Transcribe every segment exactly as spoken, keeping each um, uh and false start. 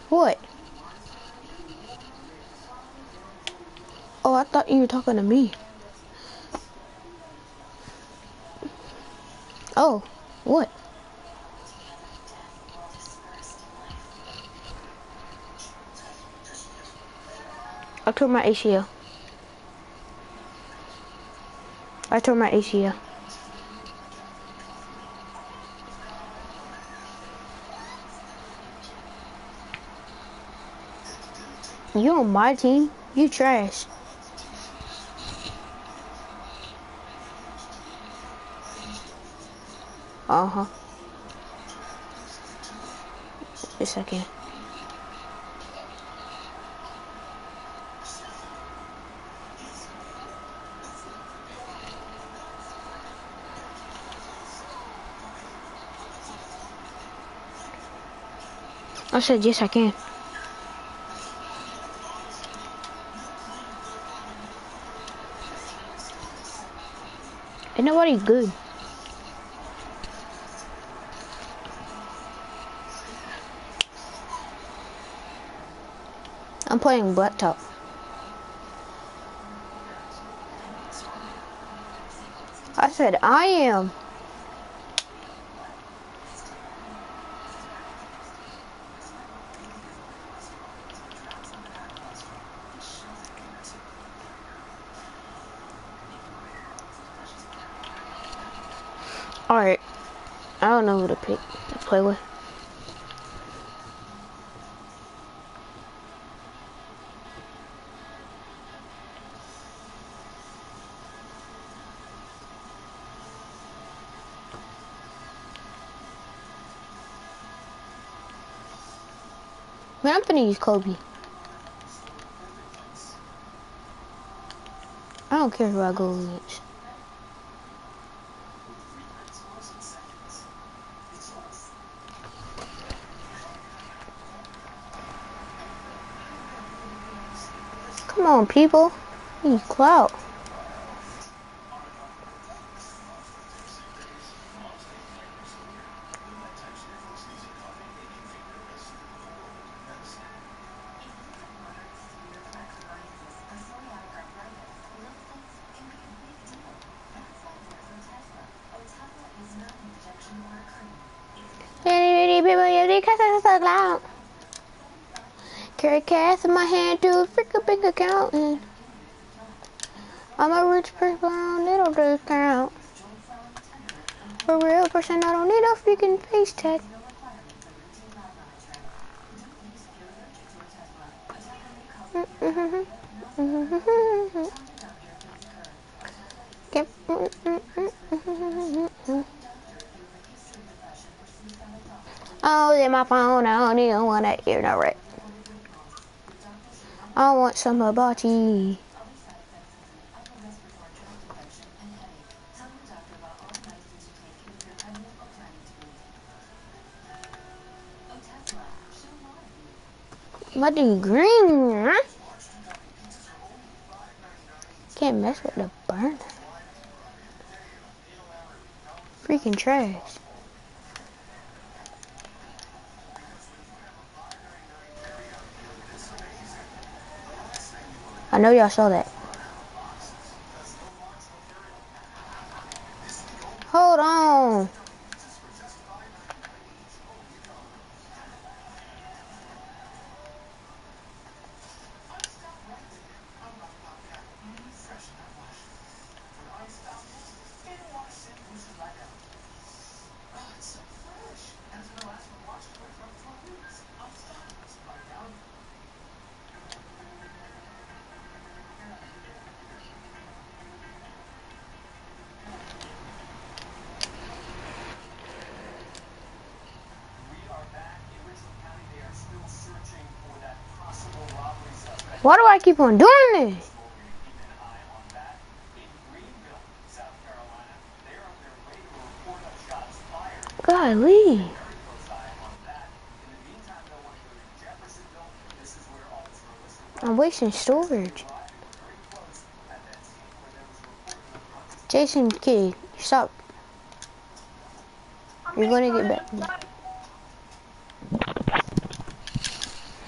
What? Oh, I thought you were talking to me. Oh, what? I tore my A C L. I tore my A C L. You on my team? You trash. Uh-huh. Just a second. I said, yes, I can. Ain't nobody good. I'm playing blacktop. I said, I am. Alright. I don't know who to pick to play with. Man, I'm finna use Kobe. I don't care who I go against. Come on, people. Need clout. Carry cash in my hand to a freaking big accountant. I'm a rich person on little discount. For a real person, I don't need a freaking face tag. Oh, in my phone, I don't even want to hear no rap. I want some hibachi. My dude green, huh? Can't mess with the burner. Freaking trash. I know y'all saw that. Hold on. Why do I keep on doing this? Golly. I'm wasting storage. Jason Kidd, stop. You're gonna get back.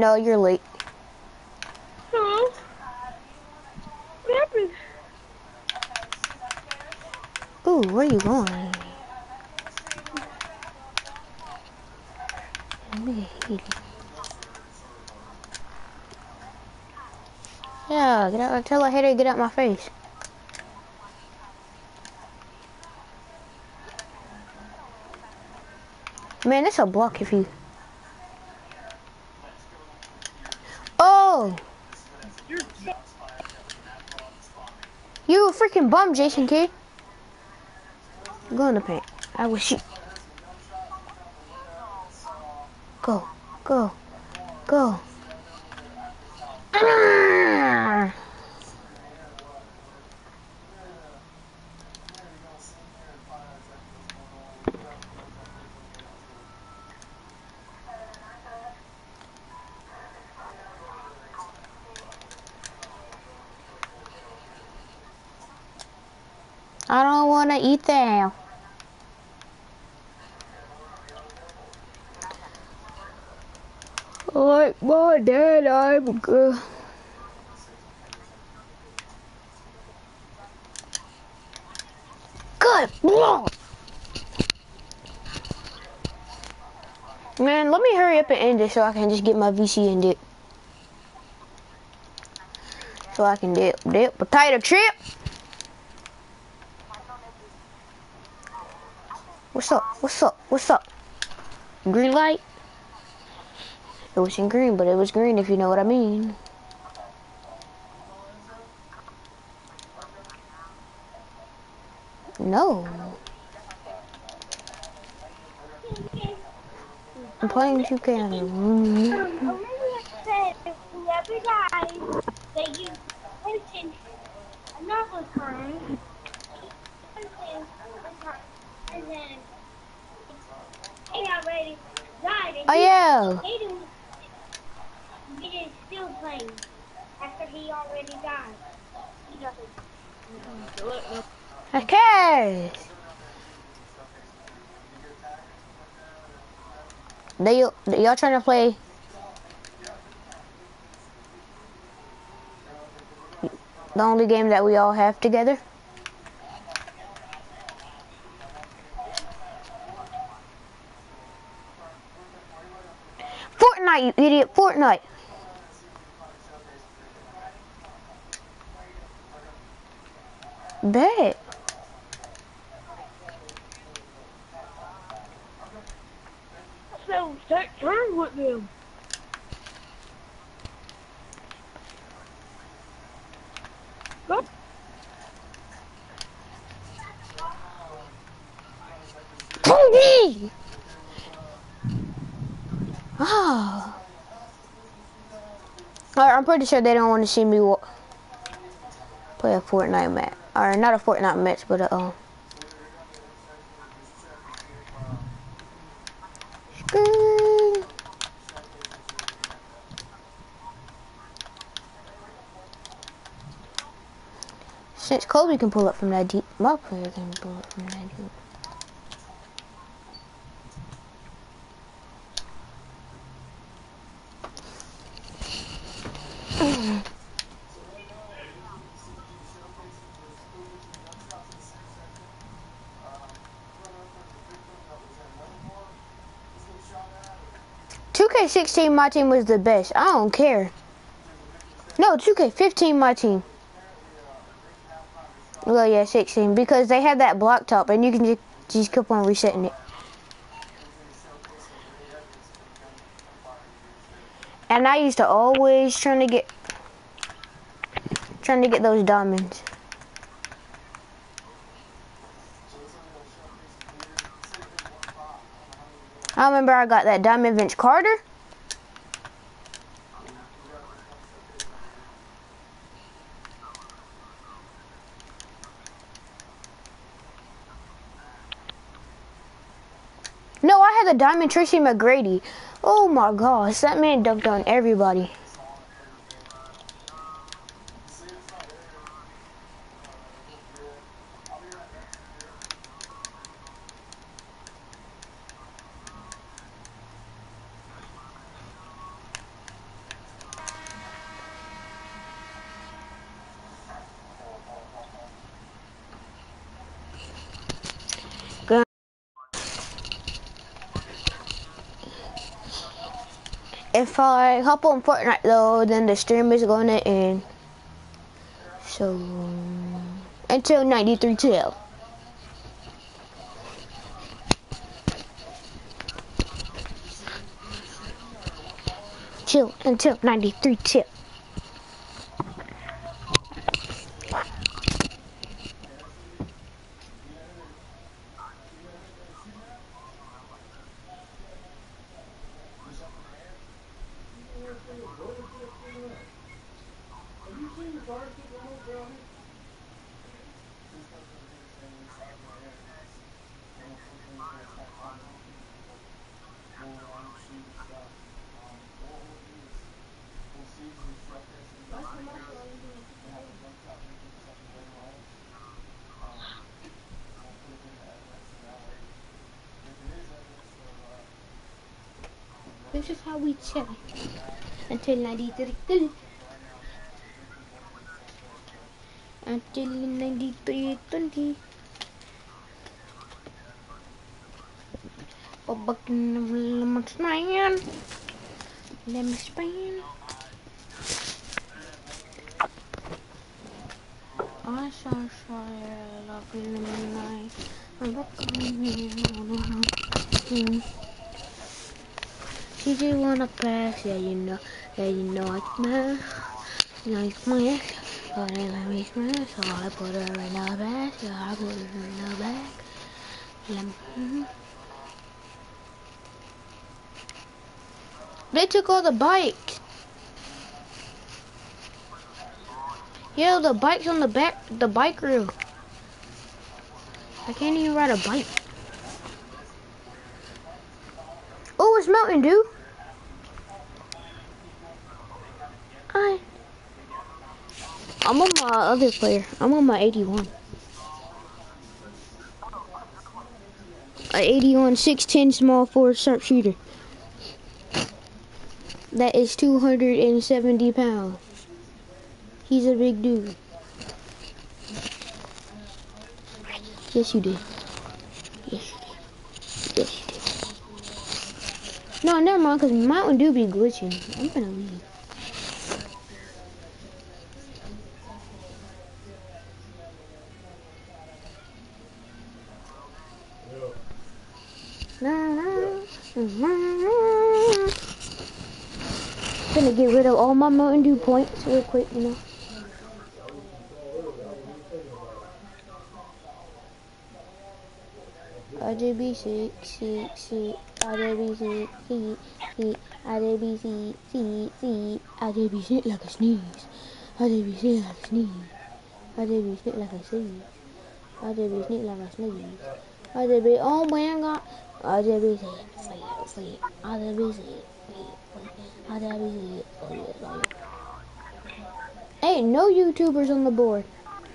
No, you're late. No. What happened? Ooh, where are you going? Let me hit it. Yeah, get out. Tell a hater to get out my face. Man, it's a block if you. Oh! You a freaking bum, Jason Kidd. Go in the paint. I will shoot. Go, go, go. Ah! I don't want to eat that. Like my dad, I'm good. Good. Man, let me hurry up and end this so I can just get my V C and dip. So I can dip, dip, potato chip. What's up? What's up? What's up? Green light? It wasn't green, but it was green if you know what I mean. No. I'm playing two K. Um, Olivia said if whoever dies, they use the person another time, person this time, and then they already died, and Oh yeah. he didn't, he didn't still play after he already died. He doesn't do it. No. Okay. They y'all trying to play the only game that we all have together? Fortnite, you idiot! Fortnite. Bet. So take turns with them. Go. Tony! Oh. Alright, I'm pretty sure they don't want to see me play a Fortnite match. Or not a Fortnite match, but a um. Screen. Since Kobe can pull up from that deep, my player can pull up from that deep. two K sixteen, my team was the best. I don't care. No, two K fifteen, my team. Well, yeah, sixteen, because they had that block top, and you can just, just keep on resetting it. And I used to always trying to get, trying to get those diamonds. I remember I got that diamond Vince Carter. No, I had the diamond Tracy McGrady. Oh my gosh, that man dunked on everybody. If I hop on Fortnite though, then the stream is gonna end. So until ninety-three till. Chill until ninety-three till. This is how we chill until ninety-three till. Until ninety-three twenty. Pabak lemon span. Lemon span. I saw fire like in the night. I'm looking. She just wanna pass, yeah you know, yeah you know it's me. You know it's me. But I let me smash, so I put her in the bag, yeah I put her in the bag. Mm-hmm. They took all the bikes. Yeah, the bike's on the back, the bike reel. I can't even ride a bike. Oh, it's Mountain Dew. I. I'm on my other player. I'm on my eighty-one. A eighty-one six ten small forward sharpshooter. That is two hundred seventy pounds. He's a big dude. Yes, you did. Yes, you did. Yes, you did. No, never mind, because Mountain Dew be glitching. I'm gonna leave. Gonna get rid of all my Mountain Dew points real quick, you know. I did be sick, sick, sick. I did be sick, sick, sick. I did be sick, sick, sick. I did be sick like a sneeze. I did be sick like a sneeze. I did be sick like a sneeze. I did be sick like a sneeze. I did be, oh my God. I did be sick, sick, sick. I did be sick, sick, sick. I did be sick, sick, sick. Hey, no YouTubers on the board.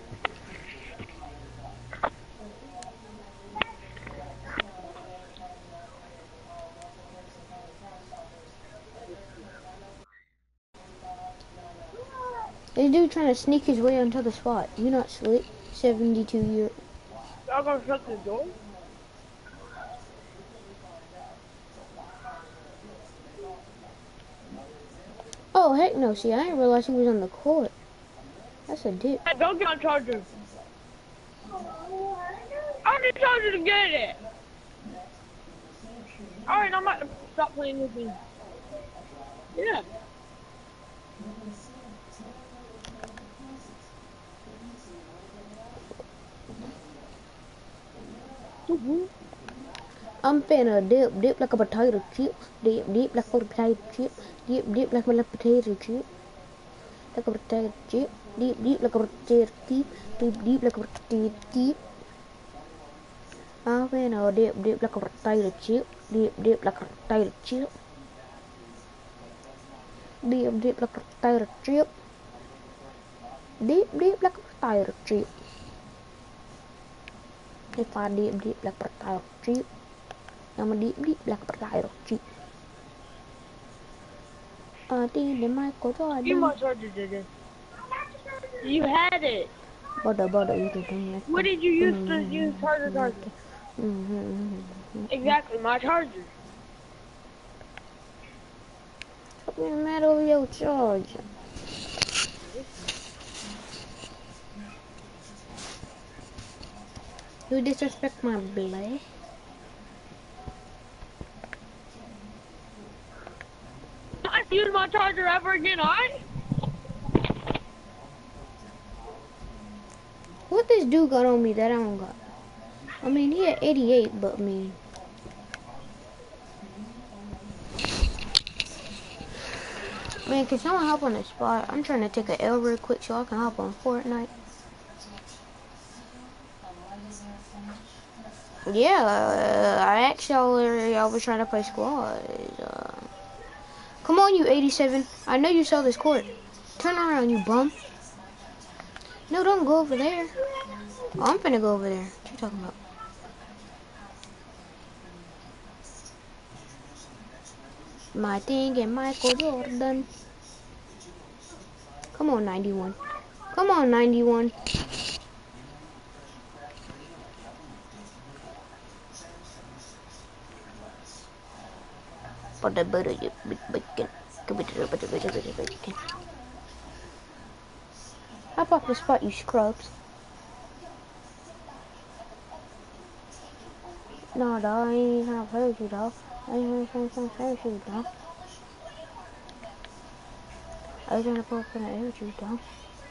This dude trying to sneak his way onto the spot. You not slick. seventy-two year. Y'all gonna shut the door? Oh heck no! See, I didn't realize he was on the court. That's a dip. Hey, don't get on charger. I need charger to get it. All right, I'm about to stop playing with me. Yeah. Mm-hmm. I'm finna dip, dip like a potato chip. Dip, dip like a potato chip. Dip, dip like a potato chip. Like a potato chip. Dip, dip like a potato chip. Dip, dip like a potato chip. I'm finna dip, dip like a potato chip. Dip, dip like a potato chip. Dip, dip like a potato chip. Dip, dip like a potato chip. If I dip, dip like a potato chip. I'm a deep, deep like a potato chip. I think the Michael Jordan. You my charger did it. You had it. Butter, butter, you can come like What did you use to use charger charger? Mm-hmm. Exactly, my charger. Stop getting mad over your charge. You disrespect my blade. Not use my charger ever again, alright? What this dude got on me that I don't got? I mean, he had eighty-eight, but I mean. Man, can someone hop on the spot? I'm trying to take an L real quick so I can hop on Fortnite. Yeah, uh, I asked y'all earlier, y'all was trying to play squad. Uh, come on, you eighty-seven. I know you saw this court. Turn around, you bum. No, don't go over there. Oh, I'm finna go over there. What you talking about? My thing and Michael Jordan. Come on, ninety-one. Come on, ninety-one. For the butter, you big bacon. Hop off the spot, you scrubs. No, dog, I ain't trying to play with you, dog. I ain't trying to play with you, dog. I was trying to play with you, dog.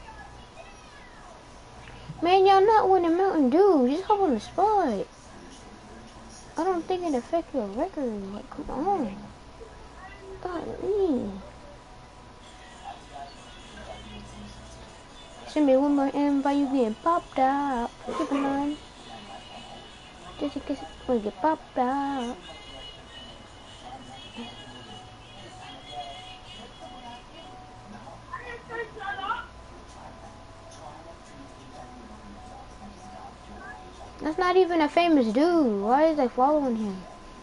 Man, y'all not winning Mountain Dew. Just hop on the spot. I don't think it affects your record. Like, come on. God, me. Send me one more invite, you getting popped out. Keep in mind. Just in case we get popped out. That's not even a famous dude. Why is they following him?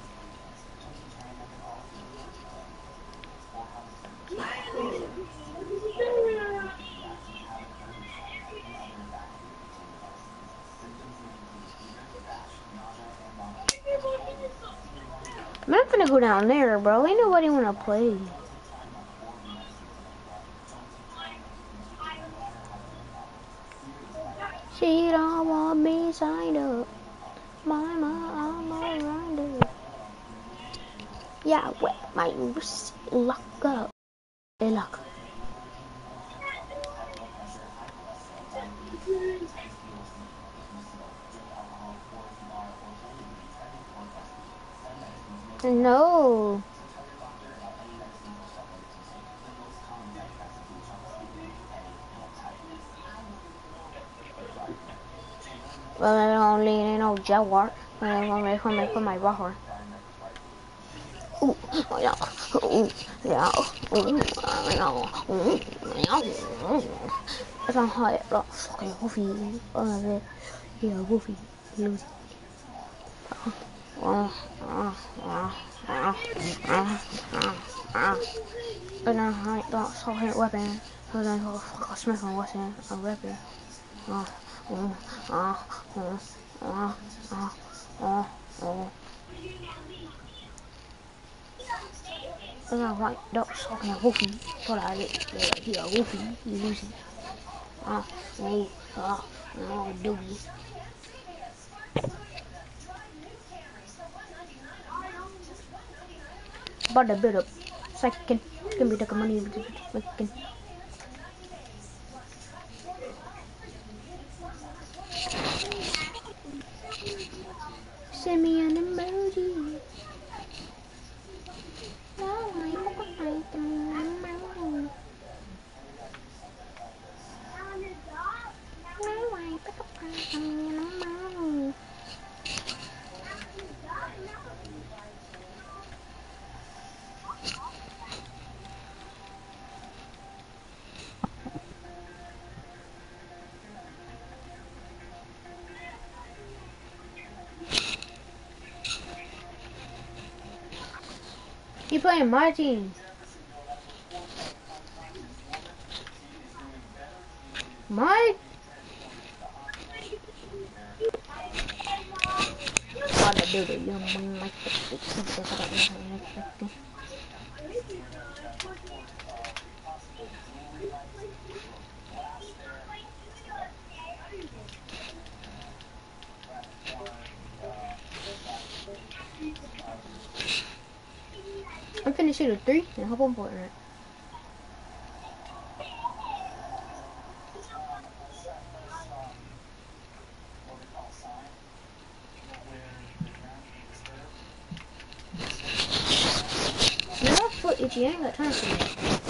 Man, I'm finna go down there, bro. Ain't nobody wanna play. She don't want me signed up. Mama, I'm a rider. Yeah, wet my wrist, lock up. Hey, lock. No. Well, I don't need no Jaguar. I'm gonna make my put my rocker. Ooh, yeah, ooh, yeah, ooh, yeah, ooh, yeah. It's on high, look, fucking goofy. Uh, yeah, goofy, lose. Uh, uh, uh, uh, uh, uh, uh. And then I got fucking weapon. And then I fucking Smith and Wesson, a weapon. Uh, uh, uh, uh, uh, uh, uh, uh. And I right, that's fucking goofy. But I get, yeah, goofy, you losing. Uh, oh, uh, oh, doogie. But a bit of second. Can be the money second. Send me an emoji. You playing my team? My? What a dude, young man like I'm finna shoot a three and hop on Fortnite. Man, my foot itchy. I ain't got time for that.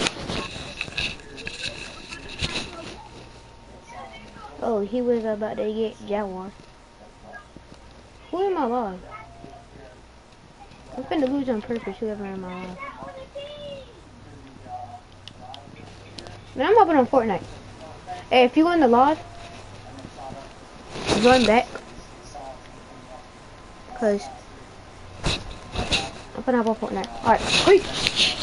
Oh, he was about to get Jaguar. Who in my life? I'm finna lose on purpose, whoever in my life. Man, I'm hopping on Fortnite. Hey, if you win the live, run back. Cause I'm finna hop on Fortnite. Alright, quick!